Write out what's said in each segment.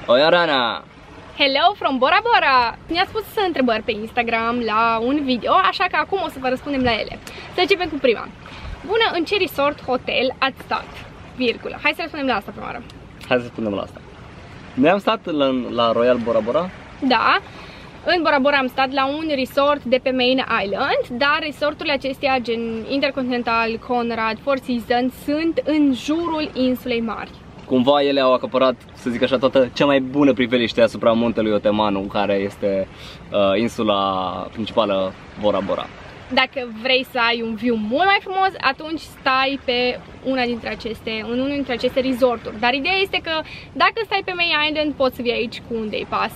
Oi, Arana! Hello from Bora Bora! Ne-ați spus întrebări pe Instagram la un video, așa că acum o să vă răspundem la ele. Să începem cu prima. Bună, în ce resort hotel ați stat? Virgulă. Hai să răspundem la asta prima oară. Hai să spunem la asta. Noi am stat la Royal Bora Bora? Da. În Bora Bora am stat la un resort de pe Main Island, dar resorturile acestea, gen Intercontinental, Conrad, Four Seasons, sunt în jurul insulei mari. Cumva ele au acaparat, să zic așa, toată cea mai bună priveliște asupra muntelui Otemanu, care este insula principală Bora Bora. Dacă vrei să ai un view mult mai frumos, atunci stai pe unul dintre aceste resorturi. Dar ideea este că dacă stai pe Main Island, poți să vii aici cu un day pass.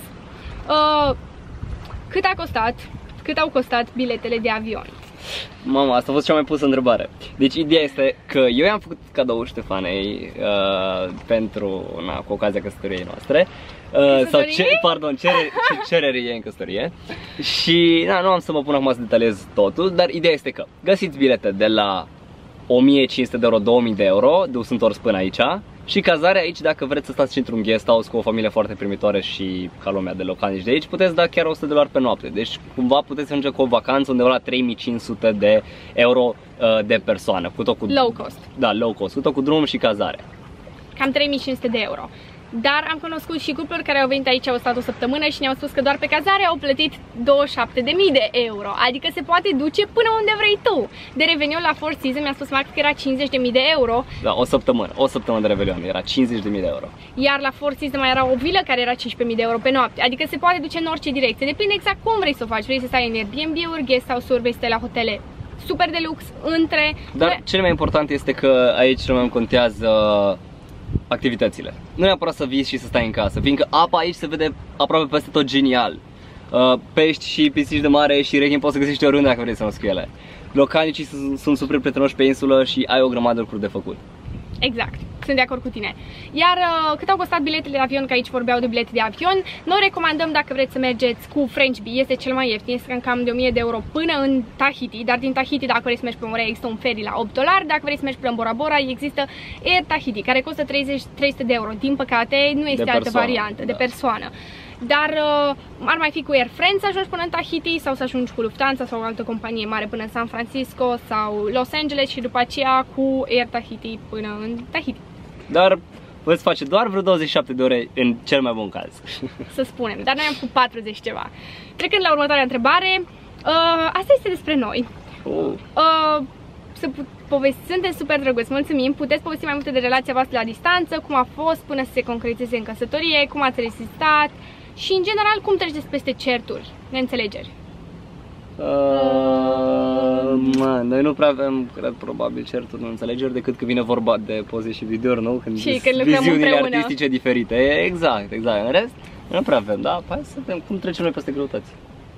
Cât a costat? Cât au costat biletele de avion? Mama, asta a fost cea mai pusă întrebare. Deci ideea este că eu i-am făcut cadou Ștefanei pentru, cu ocazia căsătoriei noastre. Cererii ei în căsătorie. Și nu am să mă pun acum să detaliez totul, dar ideea este că găsiți bilete de la 1500 de euro, 2000 de euro, dus întors până aici. Și cazarea aici, dacă vreți să stați și într-un guest house cu o familie foarte primitoare și ca lumea de localnici de aici, puteți da chiar 100 de dolari pe noapte. Deci cumva puteți ajunge cu o vacanță undeva la 3500 de euro de persoană. Cu tot cu low cost. Da, low cost, cu tot cu drum și cazare. Cam 3500 de euro. Dar am cunoscut și cupluri care au venit aici, au stat o săptămână și ne-au spus că doar pe cazare au plătit 27.000 de euro. Adică se poate duce până unde vrei tu. De Revenion la Four Seasons mi-a spus Max că era 50.000 de euro. Da, o săptămână de Revelion, era 50.000 de euro. Iar la Four Seasons mai era o vilă care era 15.000 de euro pe noapte. Adică se poate duce în orice direcție. Depinde exact cum vrei să o faci. Vrei să stai în Airbnb-uri, guest house-uri, vrei să stai la hotele super de lux, între... Dar cel mai important este că aici cel mai contează activitățile. Nu neapărat să vii și să stai în casă, fiindcă apa aici se vede aproape peste tot genial. Pești și pisici de mare și rechini poți să găsești oriunde dacă vrei să mă ele. Localnicii sunt super prietenoși pe insulă și ai o grămadă de lucruri de făcut. Exact, sunt de acord cu tine. Iar cât au costat biletele de avion, că aici vorbeau de bilete de avion, noi recomandăm dacă vreți să mergeți cu French Bee, este cel mai ieftin, este cam de 1000 de euro până în Tahiti, dar din Tahiti dacă vrei să mergi pe Morea există un ferry la 8 dolari, dacă vrei să mergi până în Bora Bora există Air Tahiti, care costă 300 de euro, din păcate nu este altă variantă, de persoană. Dar ar mai fi cu Air France să ajungi până în Tahiti sau să ajungi cu Lufthansa sau o altă companie mare până în San Francisco sau Los Angeles și după aceea cu Air Tahiti până în Tahiti. Dar veți face doar vreo 27 de ore în cel mai bun caz. Să spunem, dar noi am făcut 40 ceva. Trecând la următoarea întrebare, asta este despre noi. Sunteți super drăguți, mulțumim. Puteți povesti mai multe de relația voastră la distanță, cum a fost până să se concretizeze în căsătorie, cum ați rezistat și în general cum treceți peste certuri, neînțelegeri. Noi nu prea avem, cred, probabil certuri, neînțelegeri, decât când vine vorba de poze și videouri, nu? Când viziunile artistice diferite. Exact. În rest, nu prea avem, da? Hai să vedem cum trecem noi peste greutăți.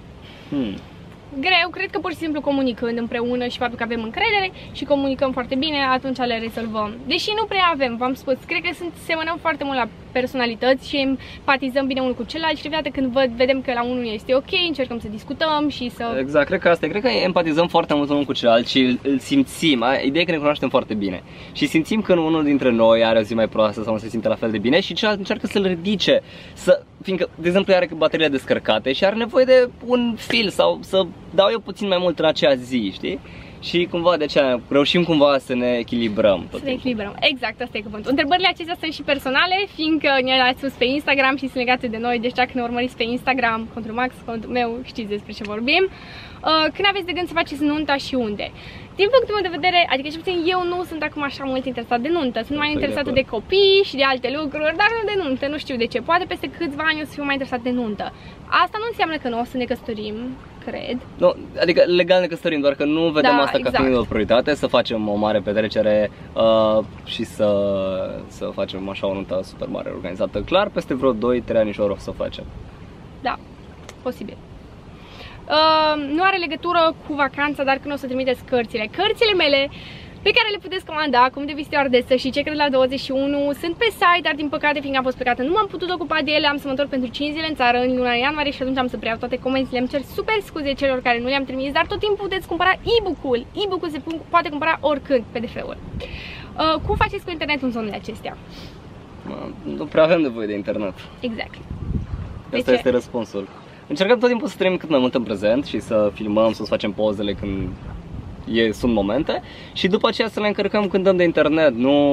Greu, cred că pur și simplu comunicând împreună și faptul că avem încredere și comunicăm foarte bine, atunci le rezolvăm. Deși nu prea avem, v-am spus, cred că semănăm foarte mult la personalități și empatizăm bine unul cu celălalt și de când vedem că la unul este ok, încercăm să discutăm și să... Exact, cred că asta e, cred că empatizăm foarte mult unul cu celălalt și îl simțim, ideea e că ne cunoaștem foarte bine și simțim că unul dintre noi are o zi mai proastă sau nu se simte la fel de bine și celălalt încearcă să-l ridice, fiindcă, de exemplu, are bateriile descărcate și are nevoie de un fil sau să dau eu puțin mai mult în acea zi, știi? Și cumva de aceea reușim cumva să ne echilibrăm. Să ne echilibrăm, exact, asta e cuvântul. Întrebările acestea sunt și personale, fiindcă ne-ați spus pe Instagram și sunt legate de noi, deci dacă ne urmăriți pe Instagram, contul Max, contul meu, știți despre ce vorbim. Când aveți de gând să faceți nunta și unde? Din punctul meu de vedere, adică cel puțin eu nu sunt acum așa mult interesat de nuntă, sunt mai interesată de copii și de alte lucruri, dar nu de nuntă, nu știu de ce. Poate peste câțiva ani o să fiu mai interesat de nuntă. Asta nu înseamnă că nu o să ne căsătorim, cred. Nu, adică legal ne căsătorim, doar că nu vedem asta ca fiind o prioritate, să facem o mare petrecere și să facem așa o nuntă super mare organizată. Clar, peste vreo 2-3 anișori o să o facem. Da, posibil. Nu are legătură cu vacanța, dar când o să trimiteți cărțile. Cărțile mele pe care le puteți comanda, cum devii stewardesă și ce cred la 21, sunt pe site, dar din păcate, fiindcă am fost plecată, nu m-am putut ocupa de ele, am să mă întorc pentru 5 zile în țară, în luna ianuarie și atunci am să preiau toate comenzile. Îmi cer super scuze celor care nu le-am trimis, dar tot timpul puteți cumpăra e-book-ul. E-book-ul se poate cumpăra oricând, PDF-ul. Cum faceți cu internetul în zonele acestea? Nu prea avem nevoie de internet. Exact. Asta este răspunsul. Încercăm tot timpul să trăim cât mai mult în prezent și să filmăm, să facem pozele când sunt momente și după aceea să le încărcăm când dăm de internet.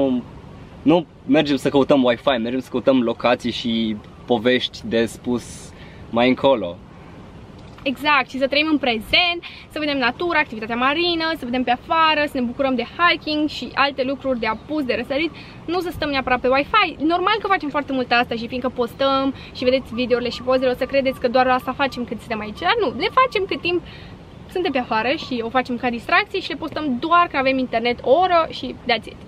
Nu mergem să căutăm Wi-Fi, mergem să căutăm locații și povești de spus mai încolo. Exact, și să trăim în prezent, să vedem natura, activitatea marină, să vedem pe afară, să ne bucurăm de hiking și alte lucruri de apus, de răsărit. Nu să stăm neapărat pe Wi-Fi. Normal că facem foarte mult asta și fiindcă postăm și vedeți videourile și pozele, o să credeți că doar asta facem când suntem aici. Dar nu, le facem cât timp suntem pe afară și o facem ca distracție și le postăm doar când avem internet o oră și that's it.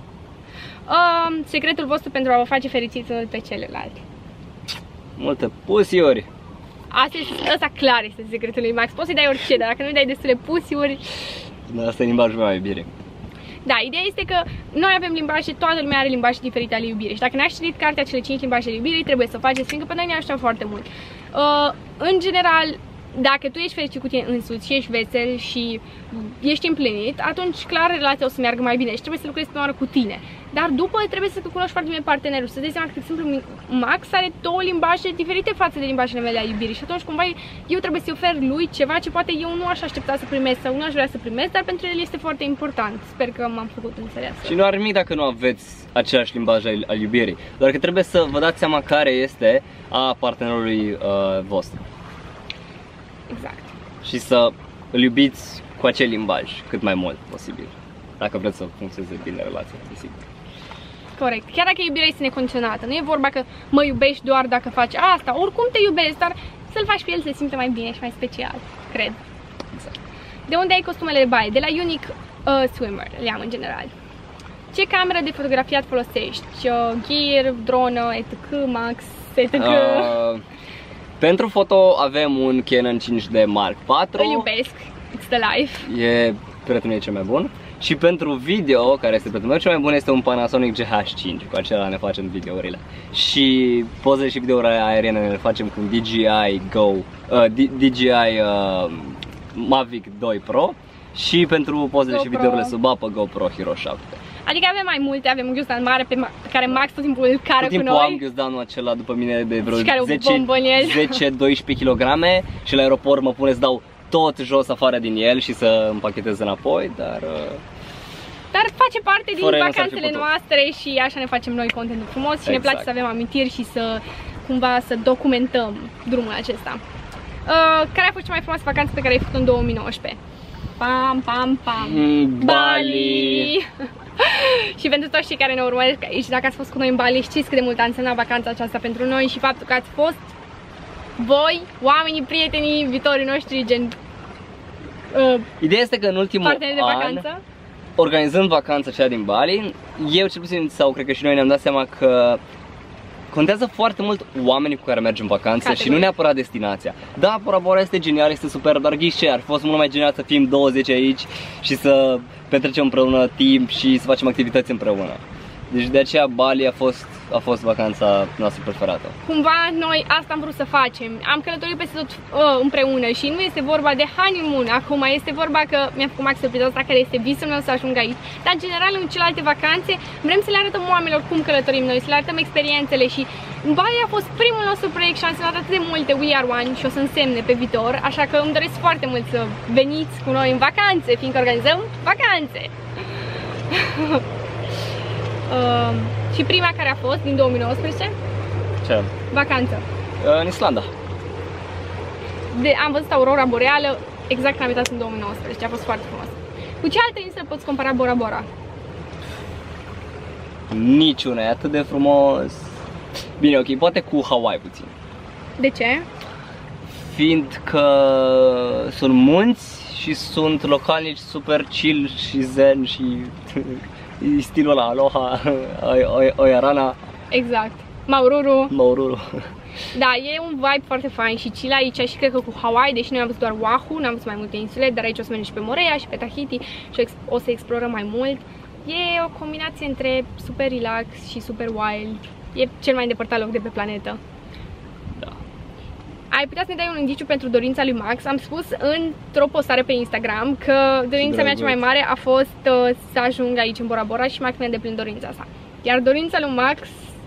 Secretul vostru pentru a vă face fericiți unul pe celălalt. Multe pusiuri. Asta clar este secretul lui Max. Poți să-i dai orice, dar dacă nu-i dai destule pusiuri... Asta e limbajul meu al iubirii. Da, ideea este că noi avem limbaje, toată lumea are limbaje diferite ale iubirii. Și dacă n-ați citit cartea Cele 5 limbaje ale iubirii, trebuie să o faceți, fiindcă pe noi ne ajută foarte mult. În general, dacă tu ești fericit cu tine însuți și ești vesel și ești împlinit, atunci clar relația o să meargă mai bine și trebuie să lucrezi pe oară cu tine. Dar după trebuie să cunoști foarte bine partenerul, să-ți dai seama că, de exemplu, Max are două limbaje diferite față de limbajele mele ale iubirii și atunci cumva eu trebuie să-i ofer lui ceva ce poate eu nu aș aștepta să primesc sau nu aș vrea să primesc, dar pentru el este foarte important. Sper că m-am făcut înțeles. Și nu are nimic dacă nu aveți același limbaj al iubirii, doar că trebuie să vă dați seama care este a partenerului vostru. Exact. Și să îl iubiți cu acel limbaj cât mai mult posibil, dacă vreți să funcționeze bine relația, desigur. Corect. Chiar dacă iubirea este necondiționată, nu e vorba că mă iubești doar dacă faci asta, oricum te iubesc, dar să-l faci pe el să se simte mai bine și mai special, cred. Exact. De unde ai costumele de baie? De la Unique Swimmer, le am în general. Ce cameră de fotografiat folosești? Gear, dronă, etc, Max, etc. Pentru foto avem un Canon 5D Mark IV. Îl iubesc, it's the life. E prietenul cel mai bun. Și pentru video, care este prietenul meu cel mai bun, este un Panasonic GH5. Cu acela ne facem videourile. Și pozele și videourile aeriene le facem cu DJI Mavic 2 Pro. Și pentru pozele și videourile sub apă, GoPro Hero 7. Adică avem mai multe, avem un ghiozdan mare pe care Max tot timpul îl cară cu noi. Am ghiozdanul acela după mine de vreo 10-12 kg și la aeroport mă pune să dau tot jos afară din el și să împachetez înapoi, dar face parte din vacanțele noastre și așa ne facem noi contentul frumos și ne place să avem amintiri și să cumva să documentăm drumul acesta. Care a fost cea mai frumoasă vacanță pe care ai făcut în 2019? Pam, pam, pam! Bali! Și pentru toți cei care ne urmăresc aici, dacă ați fost cu noi în Bali, știți cât de mult a însemnat vacanța aceasta pentru noi și faptul că ați fost voi, oamenii, prietenii, viitorii noștri, gen ideea este că în ultimul an, organizând vacanța aceea din Bali, eu cel puțin, sau cred că și noi ne-am dat seama că contează foarte mult oamenii cu care mergem în vacanță și nu neapărat destinația. Da, Bora Bora este genial, este super, dar ghișe, ar fi fost mult mai genial să fim 20 aici și să petrecem împreună timp și să facem activități împreună. Deci de aceea Bali a fost vacanța noastră preferată. Cumva noi asta am vrut să facem. Am călătorit peste tot împreună și nu este vorba de honeymoon acum, este vorba că mi-a făcut Max surpriza asta care este visul meu să ajung aici. Dar în general în celelalte vacanțe vrem să le arătăm oamenilor cum călătorim noi, să le arătăm experiențele și Bali a fost primul nostru proiect și am semnat atât de multe We Are One și o să însemne pe viitor, așa că îmi doresc foarte mult să veniți cu noi în vacanțe, fiindcă organizăm vacanțe. Și prima care a fost din 2019? Ce? Vacanță. În Islanda. Am văzut aurora boreală exact când am uitat în 2019, a fost foarte frumos. Cu ce altă insulă poți compara Bora Bora? Niciuna, e atât de frumos. Bine, ok, poate cu Hawaii puțin. De ce? Fiindcă sunt munți și sunt localnici super chill și zen și stilul ăla, aloha, oiarana. Exact. Maururu. Maururu. Da, e un vibe foarte fain și chill aici și cred că cu Hawaii, deși noi am văzut doar Oahu, n-am văzut mai multe insule, dar aici o să mergem și pe Moorea și pe Tahiti și o să explorăm mai mult. E o combinație între super relax și super wild. E cel mai îndepărtat loc de pe planetă. Da. Ai putea să ne dai un indiciu pentru dorința lui Max? Am spus într-o postare pe Instagram că dorința mea cea mai mare a fost să ajung aici în Bora Bora și Max mi-a îndeplinit dorința asta. Iar dorința lui Max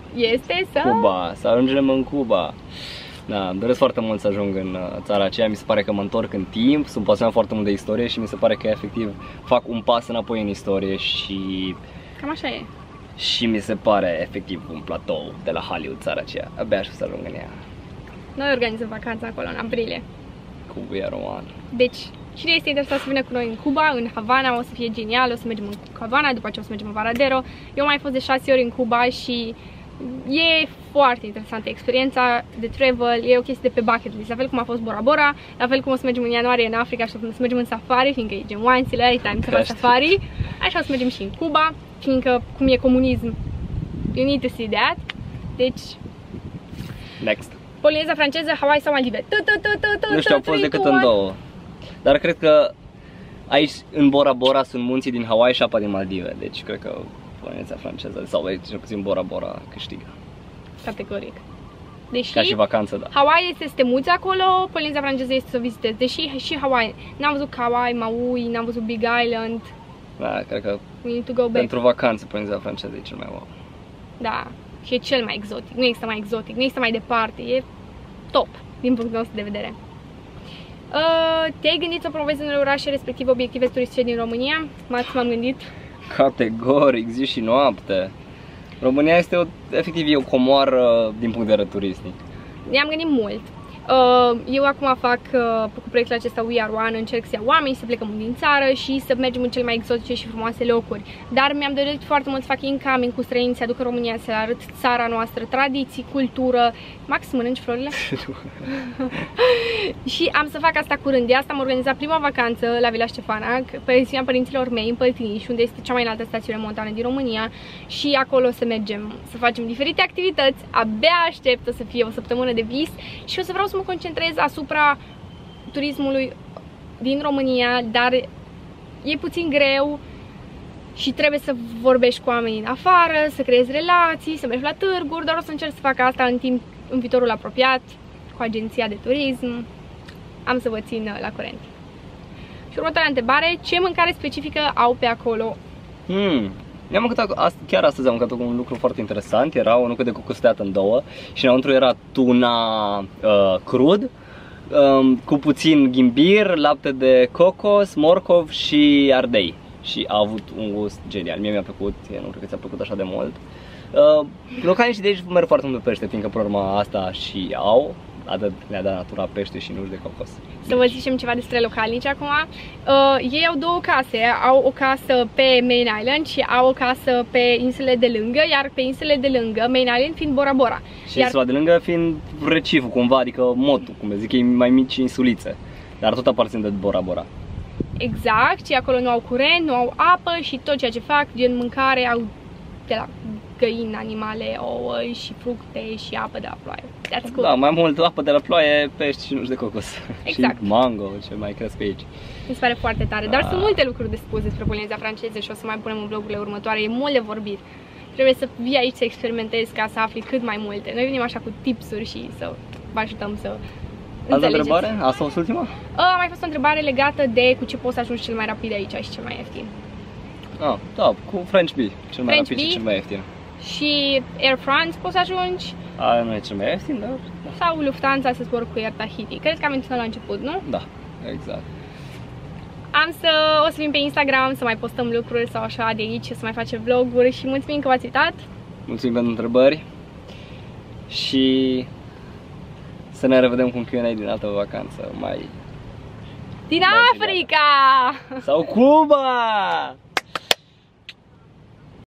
este să... Cuba, să ajungem în Cuba. Da, îmi doresc foarte mult să ajung în țara aceea, mi se pare că mă întorc în timp, sunt pasionat foarte mult de istorie și mi se pare că efectiv fac un pas înapoi în istorie și... Cam așa e. Și mi se pare efectiv un platou de la Hollywood, țara aceea, abia aștept să ajung în ea. Noi organizăm vacanța acolo în aprilie. Cuba roman. Deci, cine este interesat să vină cu noi în Cuba, în Havana, o să fie genial, o să mergem în Havana, după aceea o să mergem în Varadero. Eu am mai fost de 6 ori în Cuba și e foarte interesantă experiența de travel, e o chestie de pe bucket list, la fel cum a fost Bora Bora, la fel cum o să mergem în ianuarie în Africa și o să mergem în safari, fiindcă e gen once in a lifetime să faci safari, așa o să mergem și în Cuba, fiindcă cum e comunism, you need to see that. Deci, Next. Polineza franceză, Hawaii sau Maldive. Nu știu, au fost decât în două. Dar cred că aici în Bora Bora sunt munții din Hawaii și apa din Maldive, deci cred că Polineza franceză sau cel puțin Bora Bora câștigă. Categoric. Deși ca și vacanță, da. Hawaii este să te muți acolo, Polineza franceză este să o vizitezi. Deși și Hawaii, n-am văzut Kauai, Maui, n-am văzut Big Island. Da, cred că We need to go back. pentru vacanță Polineza franceză e cel mai wow. Da, și e cel mai exotic, nu există mai exotic, nu există mai departe, e top din punctul nostru de vedere. Te-ai gândit să promovezi unele orașe, respectiv obiective turistice din România? M-am gândit. Categoric, zi și noapte. România este efectiv o comoară din punct de vedere turistic. Ne-am gândit mult. Eu acum fac cu proiectul acesta We Are One, încerc să iau oameni, să plecăm din țară și să mergem în cele mai exotice și frumoase locuri. Dar mi-am dorit foarte mult să fac incoming cu străini, să aduc în România, să le arăt țara noastră, tradiții, cultură. Max, mănânci florile? Și am să fac asta curând. De asta am organizat prima vacanță la Vila Ștefana, pensiunea părinților mei în Păltiniș, unde este cea mai înaltă stațiune montană din România. Și acolo să mergem, să facem diferite activități. Abia aștept, o să fie o săptămână de vis și o să vreau să mă concentrez asupra turismului din România, dar e puțin greu și trebuie să vorbești cu oamenii afară, să creezi relații, să mergi la târguri, dar o să încerc să fac asta în viitorul apropiat, cu agenția de turism. Am să vă țin la curent. Și următoarea întrebare, ce mâncare specifică au pe acolo? Ne-am mâncat, chiar astăzi am mâncat un lucru foarte interesant, era o nucă de cocos tăiată în două și înăuntru era tuna crud, cu puțin ghimbir, lapte de cocos, morcov și ardei. Și a avut un gust genial, mie mi-a plăcut, nu cred că ți-a plăcut așa de mult. Localii și de aici merg foarte mult pe pește, fiindcă pe urma asta și au, le-a dat natura pește și nuci de cocos. Să vă zicem ceva despre localnici acum. Ei au două case, au o casă pe Main Island și au o casă pe insulele de lângă, iar pe insulele de lângă, Main Island fiind Bora Bora. Și insula de lângă fiind reciful cumva, adică motul, cum zic ei, mai mici insulițe, dar tot aparțin de Bora Bora. Exact, și acolo nu au curent, nu au apă și tot ceea ce fac, din mâncare, au de la găini, animale, ouă și fructe și apă de la ploaie. That's cool. Da, mai mult apă de la ploaie, pești și nuci de cocos. Exact. Și mango, ce mai cresc pe aici. Mi se pare foarte tare, dar sunt multe lucruri de spus despre Polineza franceză și o să mai punem în vlogurile următoare, e mult de vorbit. Trebuie să vii aici să experimentezi ca să afli cât mai multe. Noi venim așa cu tipsuri și să vă ajutăm să Altă întrebare? Asta a fost ultima? A mai fost o întrebare legată de cu ce poți să ajungi cel mai rapid aici și cel mai ieftin. Da, cu French Bee, cel mai rapid și cel mai ieftin. Și Air France poți să ajungi? Nu e cel mai ieftin, dar... Sau Lufthansa să zbor cu Air Tahiti. Cred că am menționat la început, nu? Da, exact. O să vin pe Instagram să mai postăm lucruri sau așa de aici, să mai facem vloguri și mulțumim că v-ați uitat. Mulțumim pentru întrebări și să ne revedem cu un Q&A din altă vacanță mai... Din Africa! Sau Cuba!